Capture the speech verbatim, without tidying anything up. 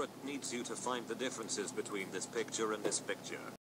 it needs you to find the differences between this picture and this picture.